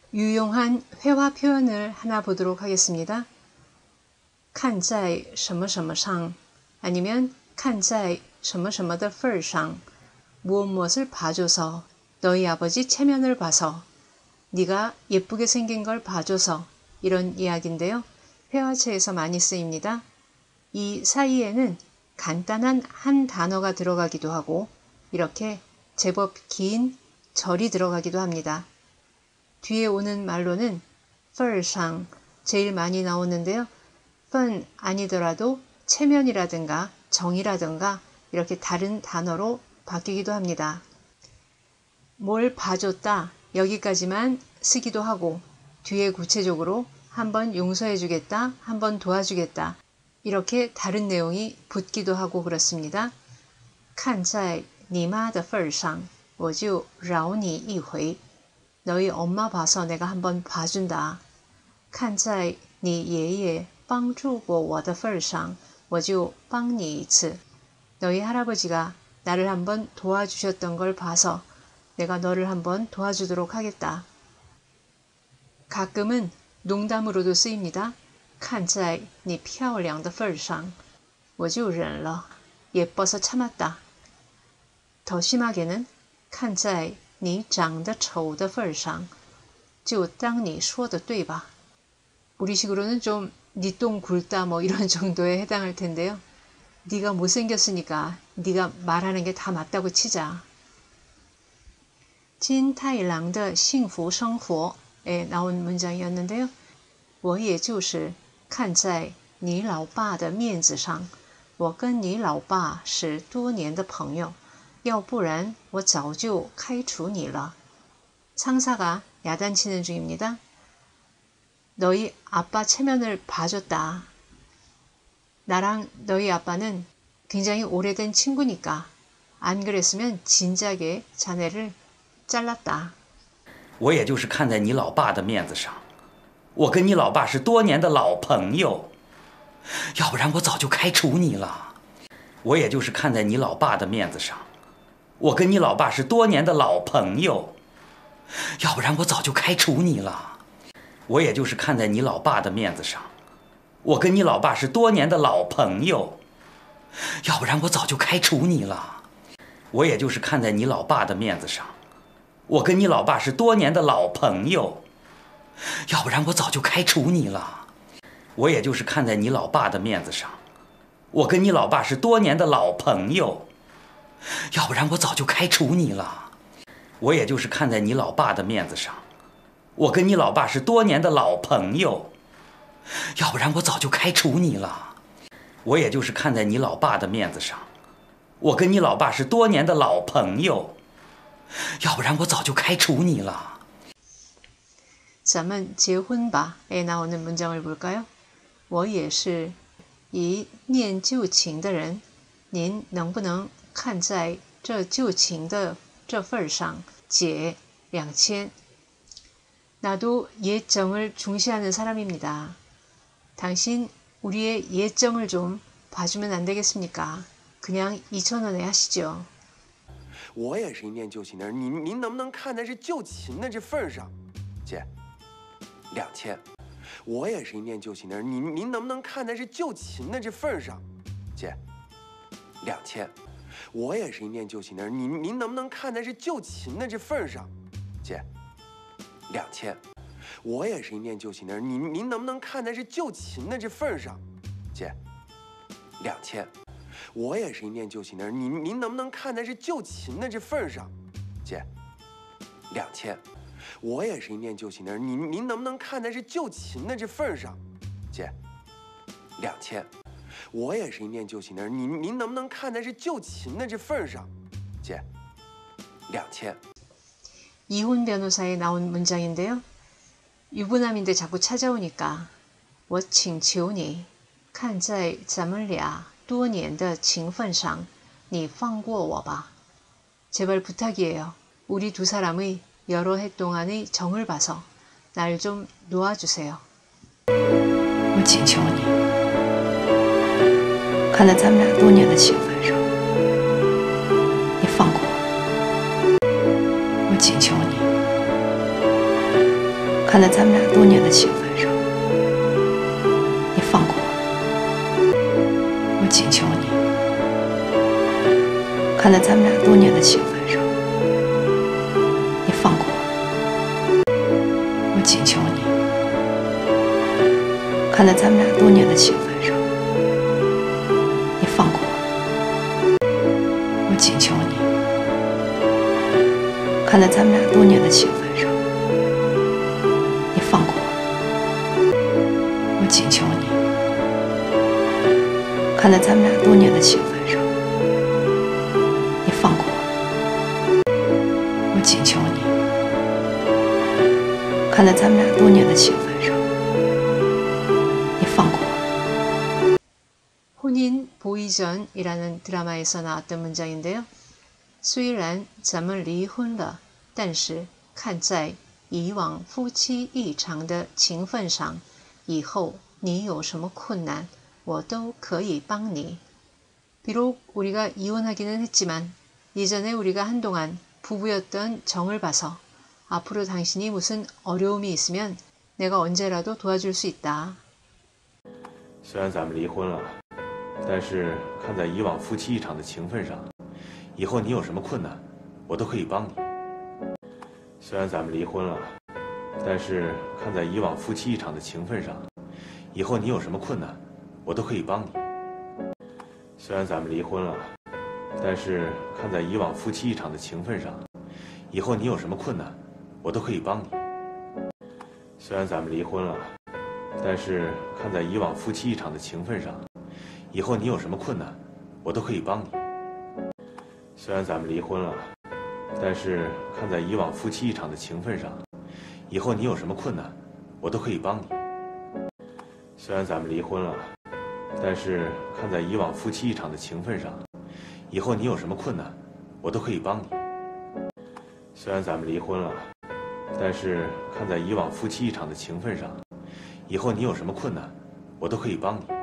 유용한 회화 표현을 하나 보도록 하겠습니다. 看在什么什么上 아니면 看在什么什么的份上 무엇을 봐줘서 너희 아버지 체면을 봐서 네가 예쁘게 생긴 걸 봐줘서 이런 이야기인데요. 회화체에서 많이 쓰입니다. 이 사이에는 간단한 한 단어가 들어가기도 하고 이렇게 제법 긴 절이 들어가기도 합니다. 뒤에 오는 말로는 份上 제일 많이 나오는데요. 份 아니더라도 체면이라든가 정이라든가 이렇게 다른 단어로 바뀌기도 합니다. 뭘 봐줬다 여기까지만 쓰기도 하고 뒤에 구체적으로 한번 용서해주겠다, 한번 도와주겠다 이렇게 다른 내용이 붙기도 하고 그렇습니다. 看在你妈的份上我就饶你一回 너희 엄마 봐서 내가 한번 봐준다. 看在你爷爷帮助过我的份上我就帮你一次 너희 할아버지가 나를 한번 도와주셨던 걸 봐서 내가 너를 한번 도와주도록 하겠다. 가끔은 농담으로도 쓰입니다. 看在你漂亮的份上我就忍了 예뻐서 참았다. 더 심하게는 看在你长得丑的份上就当你说的对吧 우리식으로는 좀 니 똥 굵다 뭐 이런 정도에 해당할 텐데요. 네가 못생겼으니까 네가 말하는 게 다 맞다고 치자. 金太郎的幸福生活에 나온 문장이었는데요. 我也就是看在你老爸的面子上我跟你老爸是多年的朋友要不然我早就开除你了. 상사가 야단치는 중입니다. 너희 아빠 체면을 봐줬다. 나랑 너희 아빠는 굉장히 오래된 친구니까 안 그랬으면 진작에 자네를 잘랐다. 我也就是看在你老爸的面子上我跟你老爸是多年的老朋友要不然我早就开除你了我也就是看在你老爸的面子上我跟你老爸是多年的老朋友要不然我早就开除你了我也就是看在你老爸的面子上我跟你老爸是多年的老朋友要不然我早就开除你了我也就是看在你老爸的面子上我跟你老爸是多年的老朋友要不然我早就开除你了我也就是看在你老爸的面子上我跟你老爸是多年的老朋友要不然我早就开除你了我也就是看在你老爸的面子上我跟你老爸是多年的老朋友要不然我早就开除你了我也就是看在你老爸的面子上我跟你老爸是多年的老朋友要不然我早就开除你了咱们结婚吧에 나오는 문장을 볼까요? 我也是一念旧情的人您能不能看在这旧情的这份上解2000 나도 옛정을 중시하는 사람입니다. 당신 우리의 옛정을 좀 봐주면 안 되겠습니까? 그냥 2000원에 하시죠. 我也是一念旧情的人您能不能看在这旧情的这份上姐2000我也是一念旧情的人您能不能看在这旧情的这份上姐2000我也是一念旧情的人您能不能看在这旧情的这份上姐2000我也是一念旧情的人您能不能看在这旧情的这份上姐2000我也是一念旧情的人您能不能看在这旧情的这份上姐2000我也是一念旧情的人您能不能看在这旧情的这份上姐2000我也是一念旧情的人您能不能看在这旧情的这份上姐2000 이혼 변호사에 나온 문장인데요. 유부남인데 자꾸 찾아오니까 我请求你看在咱们俩多年的情分上你放过我吧 제발 부탁이에요. 우리 두 사람의 여러 해 동안의 정을 봐서 날 좀 놓아주세요. 我请求你看在咱们俩多年的情分上你放过我我请求你看在咱们俩多年的情分上，你放过我，我请求你。看在咱们俩多年的情分上，你放过我，我请求你。看在咱们俩多年的情分上，你放过我，我请求你。看在咱们俩多年的情分上，你放过我，我请求你。看在咱们俩多年的情分上，你放过我，我请求你。看在咱们俩多年的情分上，你放过我。 혼인 보이전이라는 드라마에서 나왔던 문장인데요. 虽然咱们离婚了，但是看在以往夫妻一场的情分上，以后你有什么困难，我都可以帮你。 비록 우리가 이혼하기는 했지만 예전에 우리가 한동안 부부였던 정을 봐서 앞으로 당신이 무슨 어려움이 있으면 내가 언제라도 도와줄 수 있다. 虽然咱们离婚了，但是看在以往夫妻一场的情分上，以后你有什么困难，我都可以帮你。虽然咱们离婚了，但是看在以往夫妻一场的情分上，以后你有什么困难，我都可以帮你。虽然咱们离婚了，但是看在以往夫妻一场的情分上，以后你有什么困难，我都可以帮你。虽然咱们离婚了，但是看在以往夫妻一场的情分上，以后你有什么困难，我都可以帮你。虽然咱们离婚了，但是看在以往夫妻一场的情分上，以后你有什么困难，我都可以帮你。虽然咱们离婚了，但是看在以往夫妻一场的情分上，以后你有什么困难，我都可以帮你。虽然咱们离婚了，但是看在以往夫妻一场的情分上，以后你有什么困难，我都可以帮你。